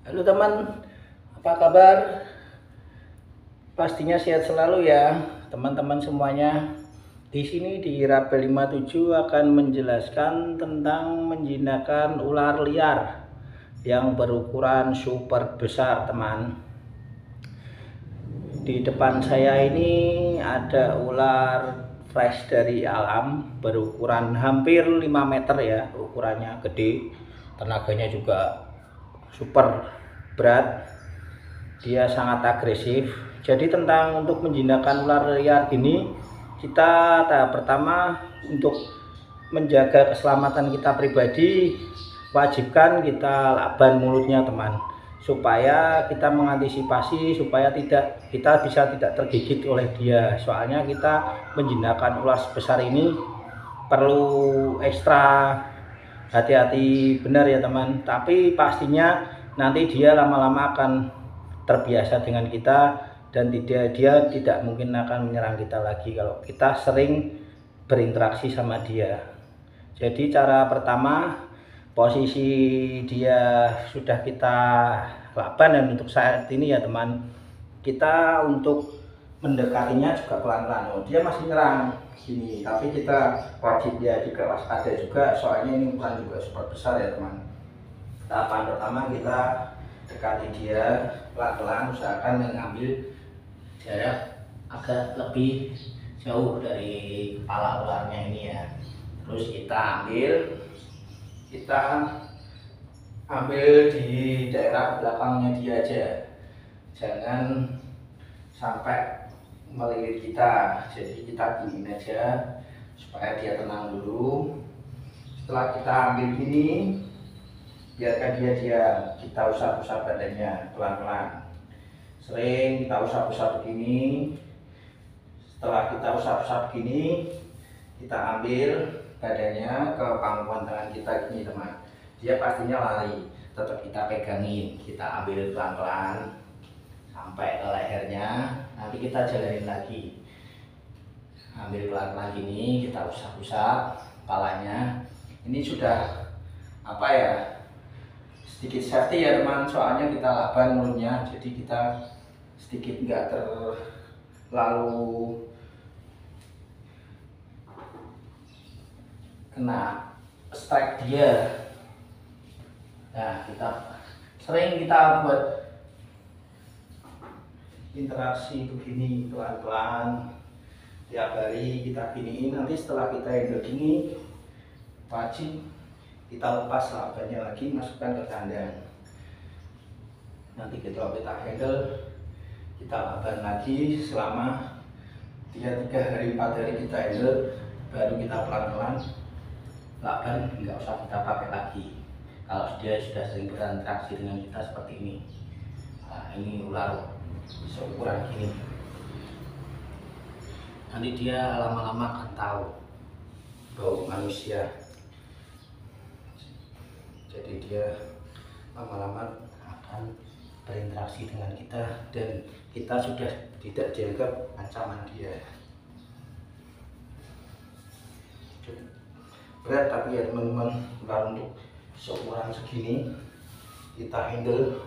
Halo teman, apa kabar? Pastinya sehat selalu ya, teman-teman semuanya. Di sini di Rapel 57 akan menjelaskan tentang menjinakkan ular liar yang berukuran super besar, teman. Di depan saya ini ada ular fresh dari alam berukuran hampir 5 meter ya, ukurannya gede, tenaganya juga super berat, dia sangat agresif. Jadi tentang untuk menjinakkan ular liar ini, kita tahap pertama untuk menjaga keselamatan kita pribadi, wajibkan kita lakban mulutnya teman, supaya kita mengantisipasi supaya kita bisa tidak tergigit oleh dia. Soalnya kita menjinakkan ular sebesar ini perlu ekstra hati-hati benar ya teman, tapi pastinya nanti dia lama-lama akan terbiasa dengan kita dan dia tidak mungkin akan menyerang kita lagi kalau kita sering berinteraksi sama dia. Jadi cara pertama, posisi dia sudah kita lakban, dan untuk saat ini ya teman, kita untuk mendekatinya juga pelan-pelan. Oh, dia masih nyerang sini, tapi kita wajib ya juga waspada juga, soalnya ini ukuran juga super besar ya teman. Tahapan pertama kita dekati dia pelan-pelan, usahakan mengambil jarak agak lebih jauh dari kepala ularnya ini ya. Terus kita ambil di daerah belakangnya dia aja, jangan sampai melilit kita. Jadi kita giniin aja supaya dia tenang dulu. Setelah kita ambil gini, biarkan dia diam, kita usap-usap badannya pelan-pelan, sering kita usap-usap begini. Setelah kita usap-usap gini, kita ambil badannya ke pangkuan tangan kita gini teman, dia pastinya lari, tetap kita pegangin, kita ambil pelan-pelan sampai ke lehernya. Nanti kita jalanin lagi, ambil pelan-pelan gini, kita usap-usap kepalanya. Ini sudah apa ya, sedikit safety ya teman, soalnya kita lakban mulutnya, jadi kita sedikit enggak terlalu kena strike dia. Nah, sering kita buat interaksi begini pelan-pelan tiap hari, kita giniin. Nanti setelah kita handle gini, wajib kita lepas lakbannya lagi, masukkan ke kandang. Nanti kita handle, kita lakban lagi selama 3 hari 4 hari kita handle, baru kita pelan-pelan lakban, nggak usah kita pakai lagi kalau dia sudah sering berinteraksi dengan kita seperti ini. Nah, ini ular seukuran gini, nanti dia lama-lama akan tahu bau manusia, jadi dia lama-lama akan berinteraksi dengan kita dan kita sudah tidak dianggap ancaman dia. Berat tapi ya teman-teman, ular untuk seukuran segini kita handle.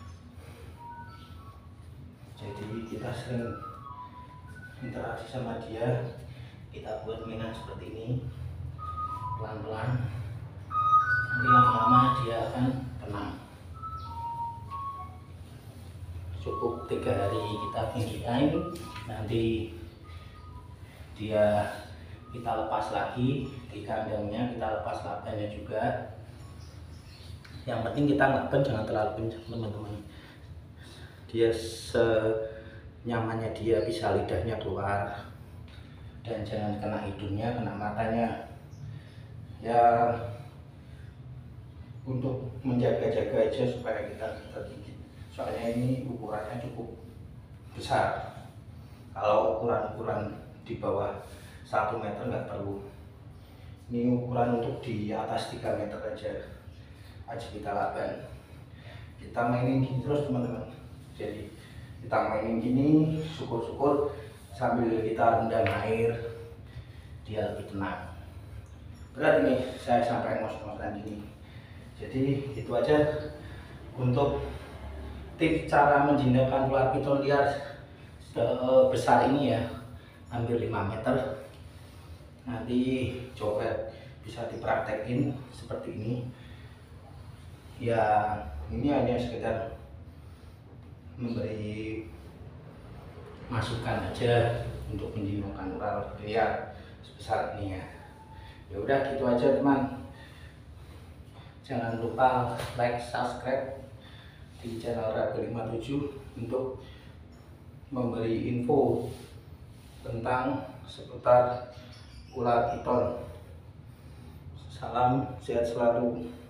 Jadi kita sering interaksi sama dia, kita buat mainan seperti ini pelan-pelan, nanti lama-lama dia akan tenang. Cukup 3 hari kita giniin, nanti dia kita lepas lagi di kandangnya, kita lepas lakbannya juga. Yang penting kita lakban jangan terlalu kencang teman-teman, dia senyamannya dia, bisa lidahnya keluar, dan jangan kena hidungnya, kena matanya ya, untuk menjaga-jaga aja supaya kita tergigit. Soalnya ini ukurannya cukup besar, kalau ukuran di bawah 1 meter nggak perlu, ini ukuran untuk di atas 3 meter aja kita lakban. Kita mainin gini terus teman-teman, jadi kita mainin gini, syukur-syukur sambil kita rendam air dia lebih tenang. Berat ini saya sampai ngos-ngosan gini. Jadi itu aja untuk tips cara menjinakkan ular piton liar sebesar ini ya, hampir 5 meter. Nanti coba bisa dipraktekin seperti ini ya. Ini hanya sekedar memberi masukan aja untuk menjinakkan ular liar sebesar ini ya. Ya udah gitu aja teman, jangan lupa like, subscribe di channel Rebel 57 untuk memberi info tentang seputar ular piton. Salam sehat selalu.